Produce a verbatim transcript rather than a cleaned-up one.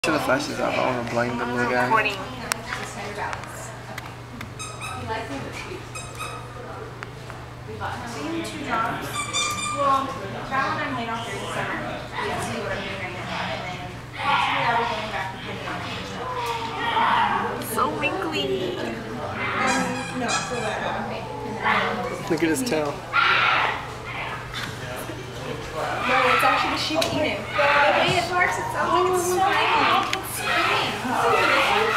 To the flashes off, I want to blind them little guy. Recording. Same two jobs. Well, that one I'm laid off during the summer. You can see what I'm doing right now. And then possibly I'll be going back depending on the So wrinkly. Um, no, so that. Look at his tail. No, it's actually the sheep eating. The way it works, it sounds like it's spring. It's spring.